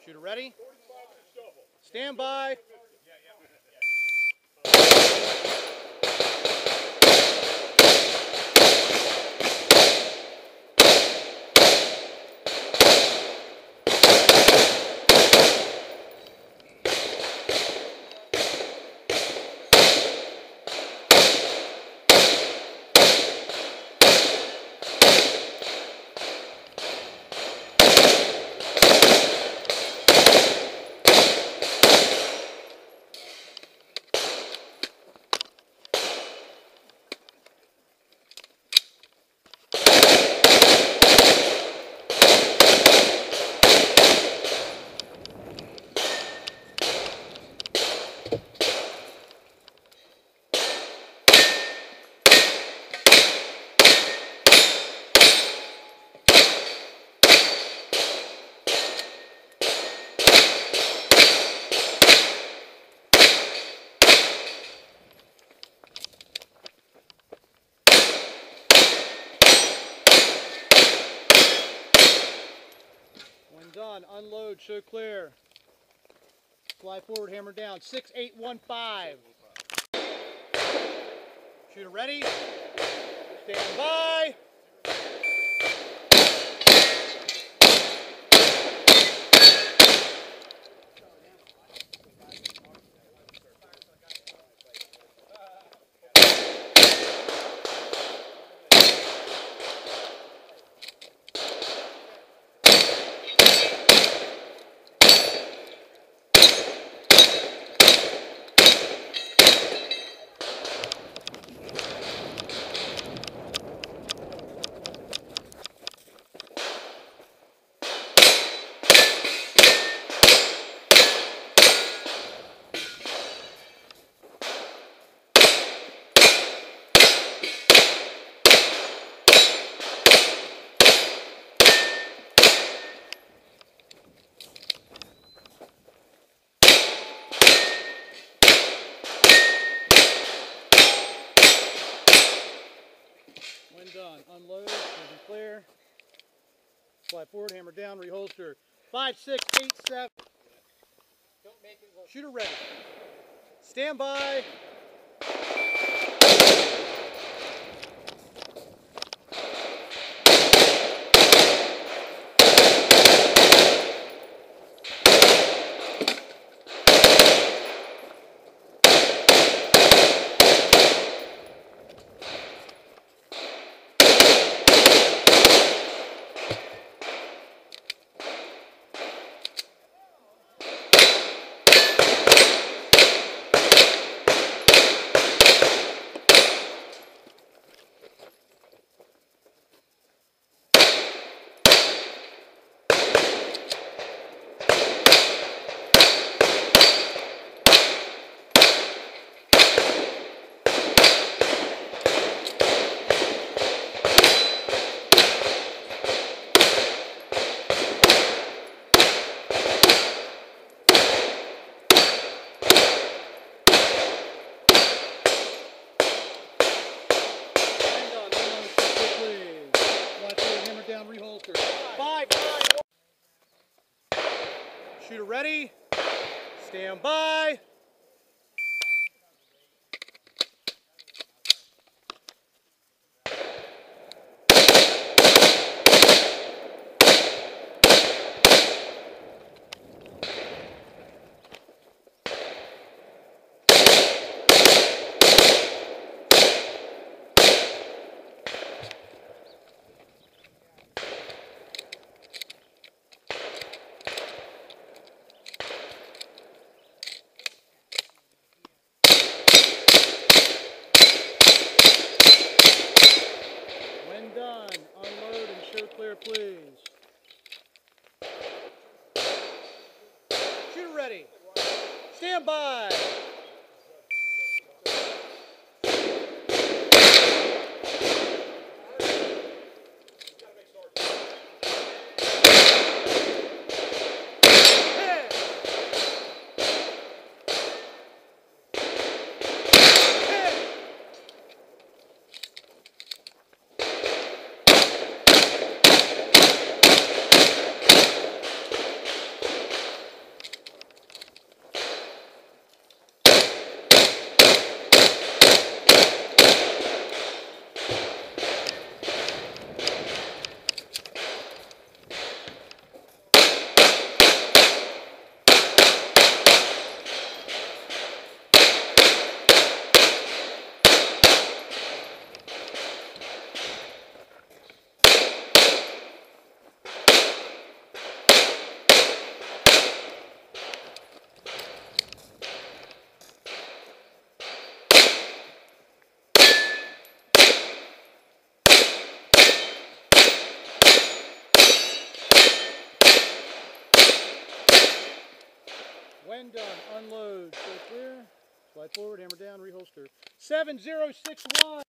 Shooter ready. Stand by. When done, unload, show clear. Fly forward, hammer down. 6815. Shooter ready. Stand by. When done, unload, moving clear. Fly forward, hammer down, reholster. 5687. Shooter ready. Stand by. Reholster. 5, 9, 1. Shooter ready. Stand by. Done. Unload and show clear, please. Shooter ready. Stand by. When done, unload, show clear. Slide forward, hammer down, reholster. 7061.